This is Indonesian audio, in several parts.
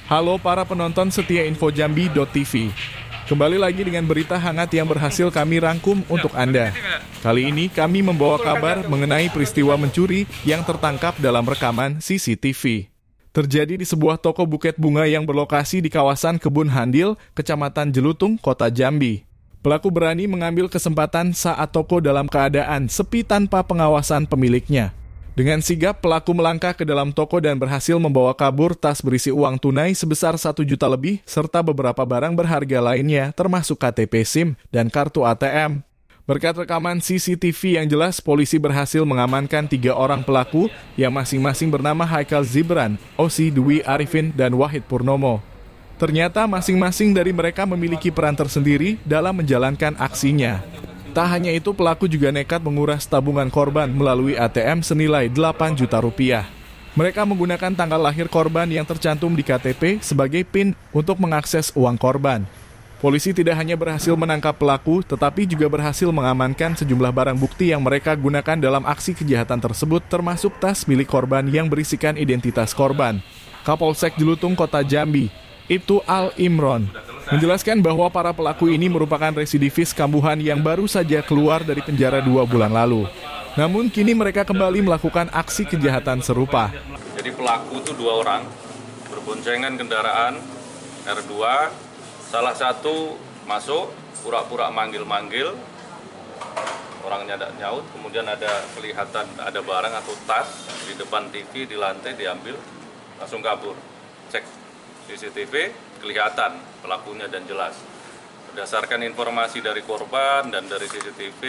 Halo para penonton setia infojambi.tv. Kembali lagi dengan berita hangat yang berhasil kami rangkum untuk Anda. Kali ini kami membawa kabar mengenai peristiwa mencuri yang tertangkap dalam rekaman CCTV. Terjadi di sebuah toko buket bunga yang berlokasi di kawasan Kebun Handil, Kecamatan Jelutung, Kota Jambi. Pelaku berani mengambil kesempatan saat toko dalam keadaan sepi tanpa pengawasan pemiliknya. Dengan sigap, pelaku melangkah ke dalam toko dan berhasil membawa kabur tas berisi uang tunai sebesar 1 juta lebih serta beberapa barang berharga lainnya termasuk KTP SIM dan kartu ATM. Berkat rekaman CCTV yang jelas, polisi berhasil mengamankan 3 orang pelaku yang masing-masing bernama Haikal Zibran, Osi Dwi Arifin, dan Wahid Purnomo. Ternyata masing-masing dari mereka memiliki peran tersendiri dalam menjalankan aksinya. Tak hanya itu, pelaku juga nekat menguras tabungan korban melalui ATM senilai 8 juta rupiah. Mereka menggunakan tanggal lahir korban yang tercantum di KTP sebagai PIN untuk mengakses uang korban. Polisi tidak hanya berhasil menangkap pelaku, tetapi juga berhasil mengamankan sejumlah barang bukti yang mereka gunakan dalam aksi kejahatan tersebut, termasuk tas milik korban yang berisikan identitas korban. Kapolsek Jelutung Kota Jambi, Ibtu Al Imron, menjelaskan bahwa para pelaku ini merupakan residivis kambuhan yang baru saja keluar dari penjara 2 bulan lalu. Namun kini mereka kembali melakukan aksi kejahatan serupa. Jadi pelaku itu 2 orang, berboncengan kendaraan R2, salah satu masuk, pura-pura manggil-manggil, orangnya tidak nyaut, kemudian ada kelihatan ada barang atau tas di depan TV, di lantai diambil, langsung kabur. Cek CCTV, kelihatan pelakunya dan jelas. Berdasarkan informasi dari korban dan dari CCTV,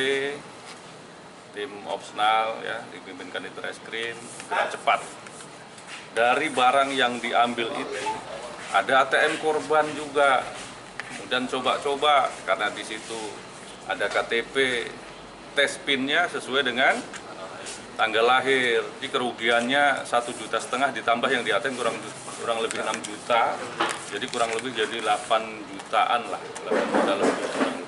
tim Opsnal ya dipimpin Kanit Reskrim gerak cepat. Dari barang yang diambil itu ada ATM korban juga. Kemudian coba-coba karena di situ ada KTP, tes PIN-nya sesuai dengan tanggal lahir. Jadi kerugiannya 1,5 juta ditambah yang di ATM kurang lebih 6 juta. Jadi kurang lebih jadi 8 jutaan lah, 8 juta lebih.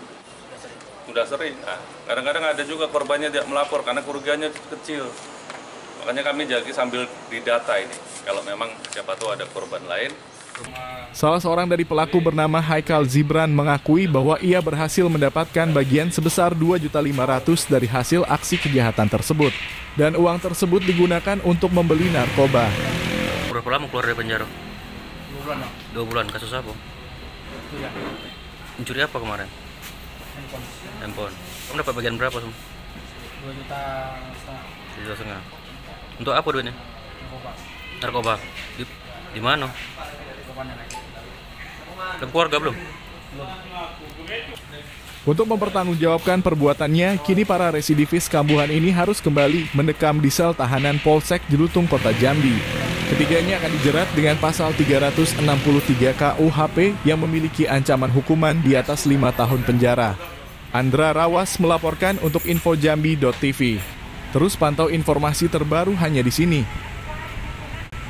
Sudah sering. Nah, kadang-kadang ada juga korbannya tidak melapor karena kerugiannya kecil. Makanya kami jadi sambil didata ini. Kalau memang siapa tahu ada korban lain. Salah seorang dari pelaku bernama Haikal Zibran mengakui bahwa ia berhasil mendapatkan bagian sebesar 2.500.000 dari hasil aksi kejahatan tersebut. Dan uang tersebut digunakan untuk membeli narkoba. Berapa lama keluar dari penjara? 2 bulan. 2 bulan, kasus apa? Itu ya. Mencuri apa kemarin? Handphone. Kamu dapat bagian berapa? 2,5 juta. 2,5 juta. Untuk apa duitnya? Narkoba. Di mana? Dan keluarga belum? Untuk mempertanggungjawabkan perbuatannya, kini para residivis kambuhan ini harus kembali mendekam di sel tahanan Polsek Jelutung Kota Jambi. Ketiganya akan dijerat dengan pasal 363 KUHP yang memiliki ancaman hukuman di atas 5 tahun penjara. Andra Rawas melaporkan untuk infojambi.tv. Terus pantau informasi terbaru hanya di sini.